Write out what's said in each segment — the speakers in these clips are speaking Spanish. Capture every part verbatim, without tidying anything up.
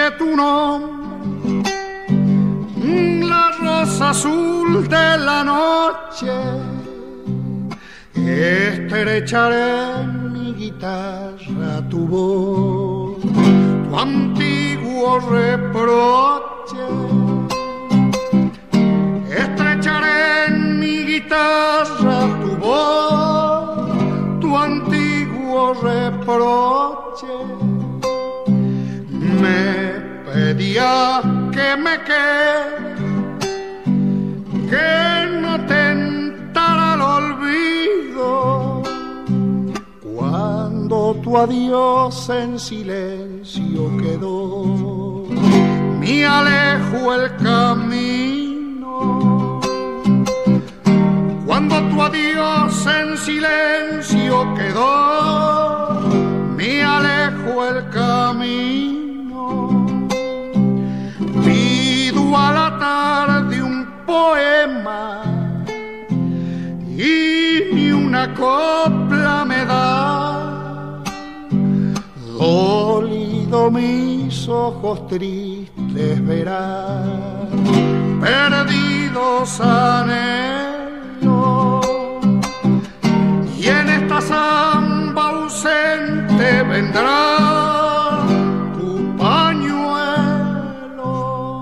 tu nombre, la rosa azul de la noche, estrecharé en mi guitarra tu voz, tu antiguo reproche. Estrecharé en mi guitarra tu voz, tu antiguo reproche. Me pedía que me quede, que no tentara el olvido, cuando tu adiós en silencio quedó, me alejo el camino, cuando tu adiós en silencio quedó, me alejo el camino, pido a la tarde un poema y ni una copla me da, dolido mis ojos tristes verán, perdidos anhelos, y en esta samba ausente vendrá tu pañuelo.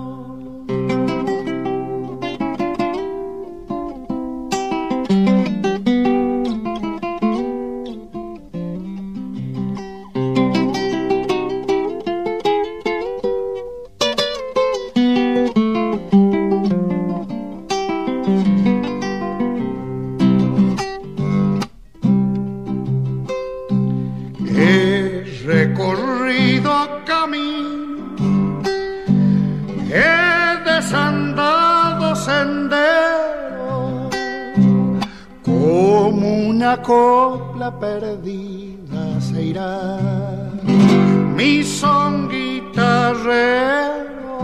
Recorrido camino, he desandado sendero, como una copla perdida se irá mi son guitarrero,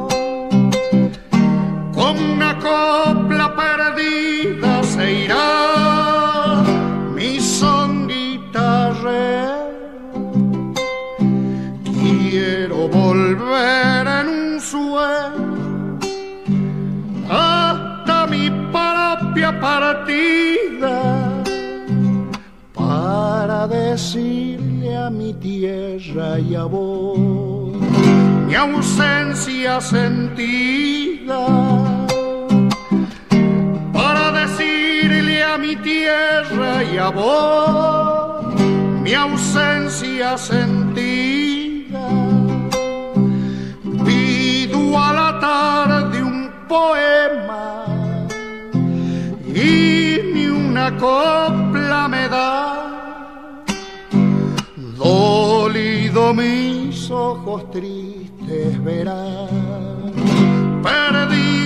como una copla perdida se irá mi son guitarrero. Quiero volver en un sueño hasta mi propia partida, para decirle a mi tierra y a vos mi ausencia sentida, para decirle a mi tierra y a vos mi ausencia sentida. Pido a la tarde un poema y ni una copla me da, dolido mis ojos tristes verán, perdido